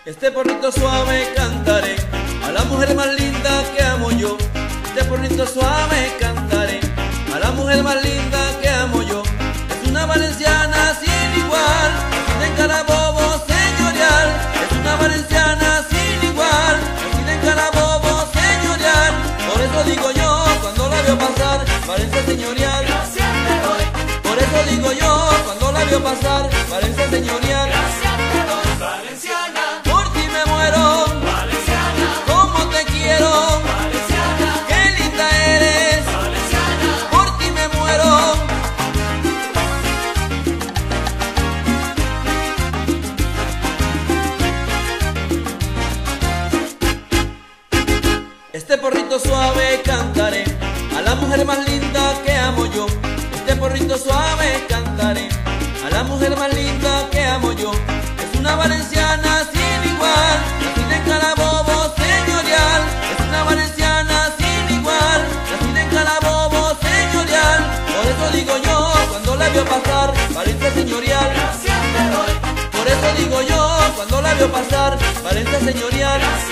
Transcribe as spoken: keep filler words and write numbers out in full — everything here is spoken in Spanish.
Este porrito suave cantaré a la mujer más linda que amo yo. Este porrito suave cantaré a la mujer más linda que amo yo. Es una valenciana sin igual, nacida en Carabobo señorial. Es una valenciana sin igual, nacida en Carabobo señorial. Por eso digo yo cuando la veo pasar, Valencia señorial, Gracias te doy, por eso digo yo cuando la veo pasar, Valencia señorial. gracias te doy, valenciana, Por ti me muero, valenciana, como te quiero, valenciana, qué linda eres, valenciana. por ti me muero. Este porrito suave cantaré a la mujer más linda que amo yo. Este porrito suave cantaré a la mujer más linda que amo yo. Es una valenciana sin igual, nacida en Carabobo señorial. Es una valenciana sin igual, nacida en Carabobo señorial. Por eso digo yo cuando la veo pasar, Valencia señorial. Gracias te doy, Por eso digo yo cuando la veo pasar, Valencia señorial. gracias